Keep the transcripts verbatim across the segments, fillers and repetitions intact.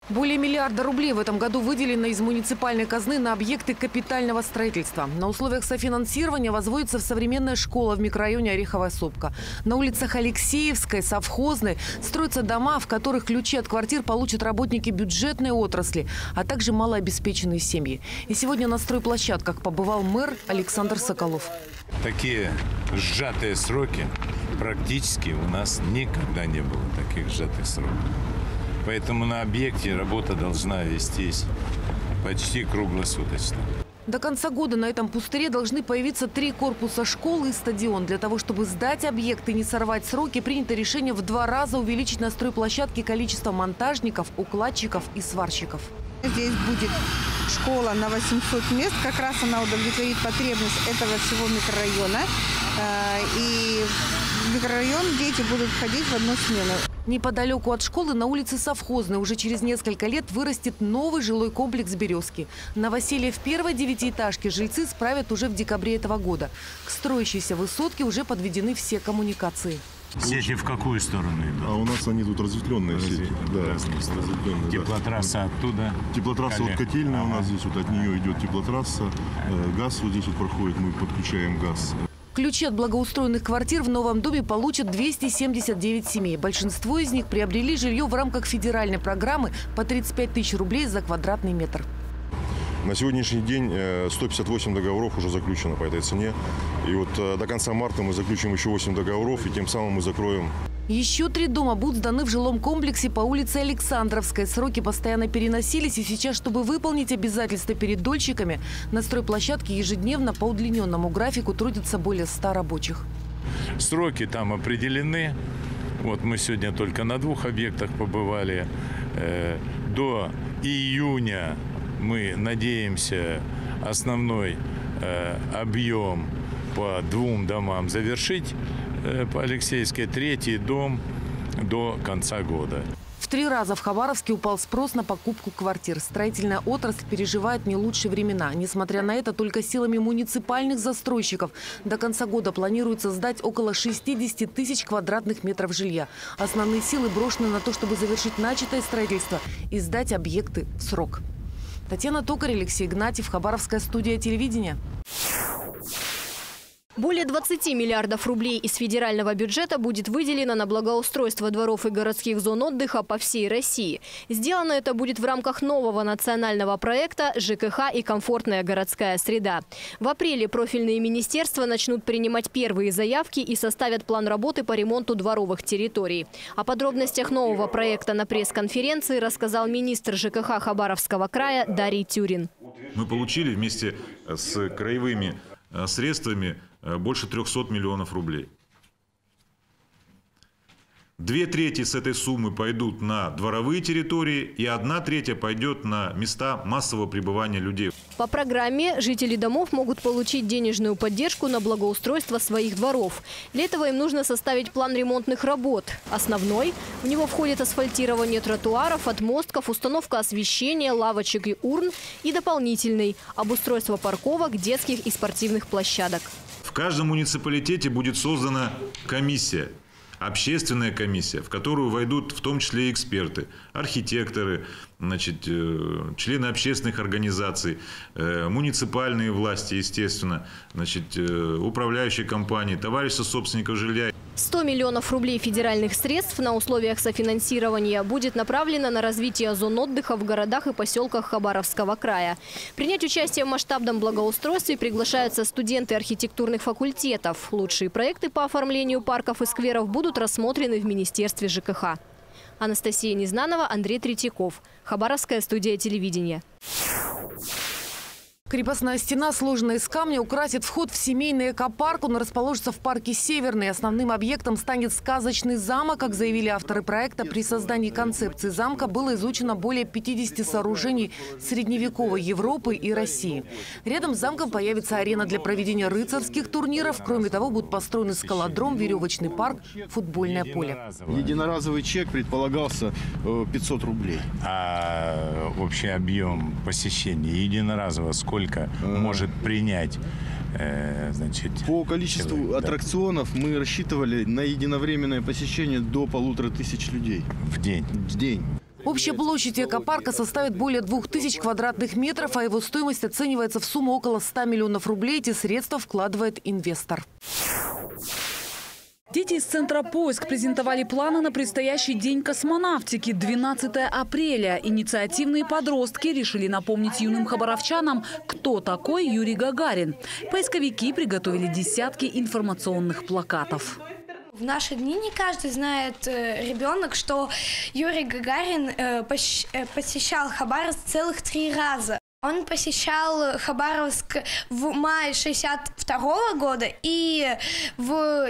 Более миллиарда рублей в этом году выделено из муниципальной казны на объекты капитального строительства. На условиях софинансирования возводится современная школа в микрорайоне Ореховая Сопка. На улицах Алексеевской, Совхозной строятся дома, в которых ключи от квартир получат работники бюджетной отрасли, а также малообеспеченные семьи. И сегодня на стройплощадках побывал мэр Александр Соколов. Такие сжатые сроки практически у нас никогда не было, таких сжатых сроков. Поэтому на объекте работа должна вестись почти круглосуточно. До конца года на этом пустыре должны появиться три корпуса школы и стадион. Для того, чтобы сдать объект и не сорвать сроки, принято решение в два раза увеличить на стройплощадке количество монтажников, укладчиков и сварщиков. Здесь будет школа на восемьсот мест. Как раз она удовлетворит потребность этого всего микрорайона. И в микрорайон дети будут ходить в одну смену. Неподалеку от школы на улице Совхозной уже через несколько лет вырастет новый жилой комплекс «Березки». Новоселье в первой девятиэтажке жильцы справят уже в декабре этого года. К строящейся высотке уже подведены все коммуникации. Сети в какую сторону идут? А у нас они тут разветвленные сети. Да, разветвленные. Теплотрасса да. оттуда? Теплотрасса вот котельная ага. у нас здесь, вот от нее идет теплотрасса. Газ вот здесь вот проходит, мы подключаем газ. Ключи от благоустроенных квартир в новом доме получат двести семьдесят девять семей. Большинство из них приобрели жилье в рамках федеральной программы по тридцать пять тысяч рублей за квадратный метр. На сегодняшний день сто пятьдесят восемь договоров уже заключено по этой цене. И вот до конца марта мы заключим еще восемь договоров, и тем самым мы закроем. Еще три дома будут сданы в жилом комплексе по улице Александровской. Сроки постоянно переносились, и сейчас, чтобы выполнить обязательства перед дольщиками, на стройплощадке ежедневно по удлиненному графику трудятся более ста рабочих. Сроки там определены. Вот мы сегодня только на двух объектах побывали. До июня мы надеемся основной объем по двум домам завершить. По Алексеевской третий дом до конца года. В три раза в Хабаровске упал спрос на покупку квартир. Строительная отрасль переживает не лучшие времена. Несмотря на это, только силами муниципальных застройщиков до конца года планируется сдать около шестидесяти тысяч квадратных метров жилья. Основные силы брошены на то, чтобы завершить начатое строительство и сдать объекты в срок. Татьяна Токарь, Алексей Игнатьев, Хабаровская студия телевидения. Более двадцати миллиардов рублей из федерального бюджета будет выделено на благоустройство дворов и городских зон отдыха по всей России. Сделано это будет в рамках нового национального проекта «ЖКХ и комфортная городская среда». В апреле профильные министерства начнут принимать первые заявки и составят план работы по ремонту дворовых территорий. О подробностях нового проекта на пресс-конференции рассказал министр ЖКХ Хабаровского края Дарий Тюрин. Мы получили вместе с краевыми средствами больше трёхсот миллионов рублей. Две трети с этой суммы пойдут на дворовые территории, и одна третья пойдет на места массового пребывания людей. По программе жители домов могут получить денежную поддержку на благоустройство своих дворов. Для этого им нужно составить план ремонтных работ. Основной – в него входит асфальтирование тротуаров, отмостков, установка освещения, лавочек и урн, и дополнительный – обустройство парковок, детских и спортивных площадок. В каждом муниципалитете будет создана комиссия. Общественная комиссия, в которую войдут в том числе и эксперты, архитекторы, значит, члены общественных организаций, муниципальные власти, естественно, значит, управляющие компании, товарищество собственников жилья. сто миллионов рублей федеральных средств на условиях софинансирования будет направлено на развитие зон отдыха в городах и поселках Хабаровского края. Принять участие в масштабном благоустройстве приглашаются студенты архитектурных факультетов. Лучшие проекты по оформлению парков и скверов будут рассмотрены в Министерстве ЖКХ. Анастасия Незнанова, Андрей Третьяков. Хабаровская студия телевидения. Крепостная стена, сложенная из камня, украсит вход в семейный экопарк. Он расположится в парке Северный. Основным объектом станет сказочный замок. Как заявили авторы проекта, при создании концепции замка было изучено более пятидесяти сооружений средневековой Европы и России. Рядом с замком появится арена для проведения рыцарских турниров. Кроме того, будут построены скалодром, веревочный парк, футбольное поле. Единоразовый чек предполагался пятьсот рублей. А общий объем посещений единоразово сколько? Сколько может принять, э, значит, по количеству человек, аттракционов да. мы рассчитывали на единовременное посещение до полутора тысяч людей. В день? В день. Общая площадь экопарка составит более двух тысяч квадратных метров, а его стоимость оценивается в сумму около ста миллионов рублей. Эти средства вкладывает инвестор. Дети из Центра «Поиск» презентовали планы на предстоящий день космонавтики – двенадцатое апреля. Инициативные подростки решили напомнить юным хабаровчанам, кто такой Юрий Гагарин. Поисковики приготовили десятки информационных плакатов. В наши дни не каждый знает э, ребенок, что Юрий Гагарин э, посещал Хабаровск целых три раза. Он посещал Хабаровск в мае шестьдесят второго года и в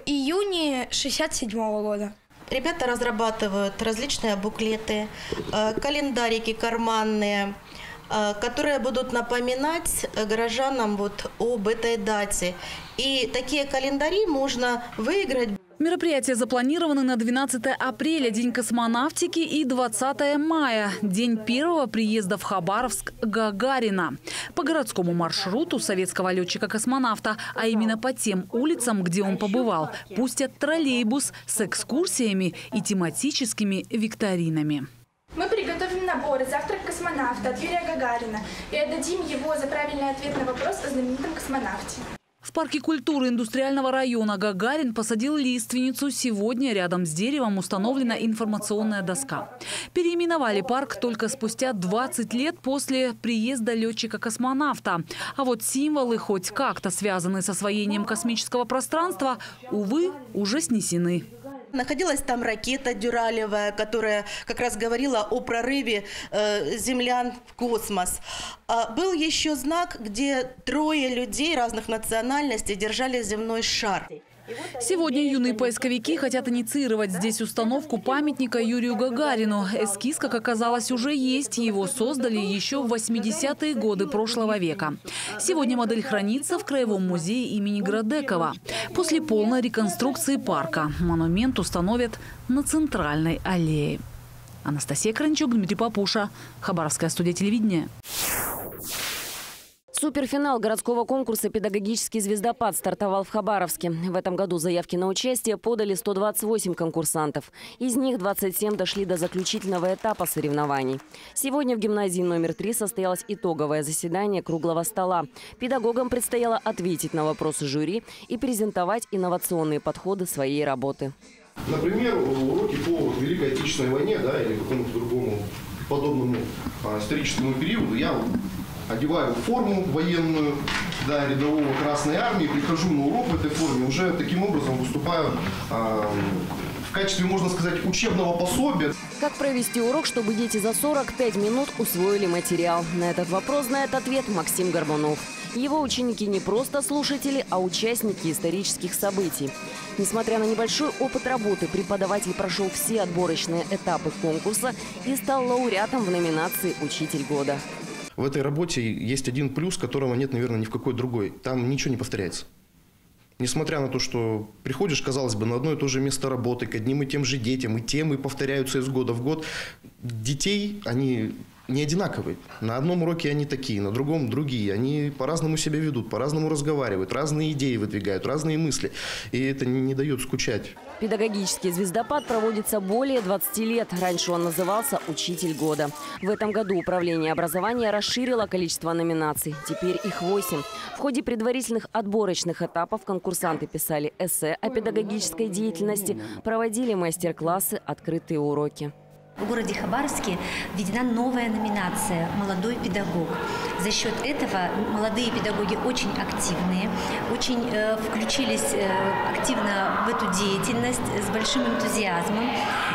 июне шестьдесят седьмого года. Ребята разрабатывают различные буклеты, календарики карманные, которые будут напоминать горожанам вот об этой дате. И такие календари можно выиграть. Мероприятия запланированы на двенадцатое апреля, День космонавтики, и двадцатое мая, день первого приезда в Хабаровск Гагарина. По городскому маршруту советского летчика-космонавта, а именно по тем улицам, где он побывал, пустят троллейбус с экскурсиями и тематическими викторинами. Мы приготовим набор «Завтрак космонавта» от Юрия Гагарина и отдадим его за правильный ответ на вопрос о знаменитом космонавте. В парке культуры индустриального района Гагарин посадил лиственницу. Сегодня рядом с деревом установлена информационная доска. Переименовали парк только спустя двадцать лет после приезда летчика-космонавта. А вот символы, хоть как-то связанные с освоением космического пространства, увы, уже снесены. Находилась там ракета дюралевая, которая как раз говорила о прорыве э, землян в космос. А был еще знак, где трое людей разных национальностей держали земной шар. Сегодня юные поисковики хотят инициировать здесь установку памятника Юрию Гагарину. Эскиз, как оказалось, уже есть. Его создали еще в восьмидесятые годы прошлого века. Сегодня модель хранится в Краевом музее имени Градекова. После полной реконструкции парка монумент установят на центральной аллее. Анастасия Кранчук, Дмитрий Папуша. Хабаровская студия телевидения. Суперфинал городского конкурса «Педагогический звездопад» стартовал в Хабаровске. В этом году заявки на участие подали сто двадцать восемь конкурсантов. Из них двадцать семь дошли до заключительного этапа соревнований. Сегодня в гимназии номер три состоялось итоговое заседание круглого стола. Педагогам предстояло ответить на вопросы жюри и презентовать инновационные подходы своей работы. Например, уроки по Великой Отечественной войне, да, или какому-то другому подобному а, историческому периоду я одеваю форму военную, да, рядового Красной Армии, прихожу на урок в этой форме, уже таким образом выступаю э, в качестве, можно сказать, учебного пособия. Как провести урок, чтобы дети за сорок пять минут усвоили материал? На этот вопрос знает ответ Максим Горбунов. Его ученики не просто слушатели, а участники исторических событий. Несмотря на небольшой опыт работы, преподаватель прошел все отборочные этапы конкурса и стал лауреатом в номинации «Учитель года». В этой работе есть один плюс, которого нет, наверное, ни в какой другой. Там ничего не повторяется. Несмотря на то, что приходишь, казалось бы, на одно и то же место работы, к одним и тем же детям, и темы повторяются из года в год, детей, они не одинаковые. На одном уроке они такие, на другом другие. Они по-разному себя ведут, по-разному разговаривают, разные идеи выдвигают, разные мысли. И это не дает скучать. Педагогический звездопад проводится более двадцати лет. Раньше он назывался «Учитель года». В этом году Управление образования расширило количество номинаций. Теперь их восемь. В ходе предварительных отборочных этапов конкурсанты писали эссе о педагогической деятельности, проводили мастер-классы, открытые уроки. В городе Хабаровске введена новая номинация «Молодой педагог». За счет этого молодые педагоги очень активные, очень э, включились э, активно в эту деятельность с большим энтузиазмом,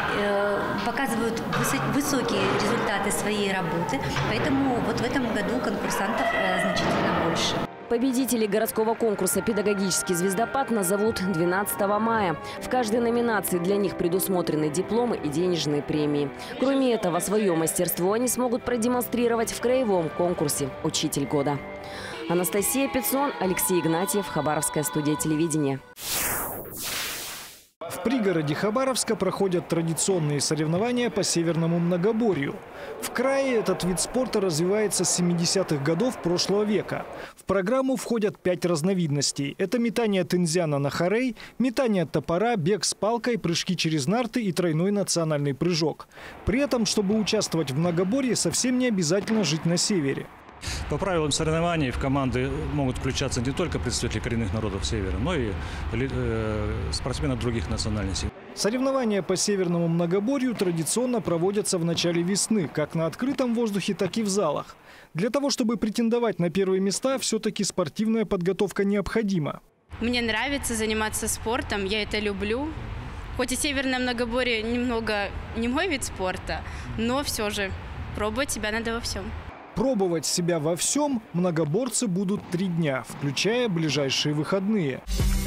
э, показывают высо- высокие результаты своей работы, поэтому вот в этом году конкурсантов э, значительно больше. Победителей городского конкурса «Педагогический звездопад» назовут двенадцатого мая. В каждой номинации для них предусмотрены дипломы и денежные премии. Кроме этого, свое мастерство они смогут продемонстрировать в краевом конкурсе «Учитель года». Анастасия Петсон, Алексей Игнатьев, Хабаровская студия телевидения. В пригороде Хабаровска проходят традиционные соревнования по северному многоборью. В крае этот вид спорта развивается с семидесятых годов прошлого века. В программу входят пять разновидностей. Это метание тензяна на хорей, метание топора, бег с палкой, прыжки через нарты и тройной национальный прыжок. При этом, чтобы участвовать в многоборье, совсем не обязательно жить на севере. По правилам соревнований в команды могут включаться не только представители коренных народов Севера, но и спортсмены других национальностей. Соревнования по северному многоборью традиционно проводятся в начале весны, как на открытом воздухе, так и в залах. Для того, чтобы претендовать на первые места, все-таки спортивная подготовка необходима. Мне нравится заниматься спортом, я это люблю. Хоть и северное многоборье немного не мой вид спорта, но все же пробовать себя надо во всем. Пробовать себя во всем многоборцы будут три дня, включая ближайшие выходные.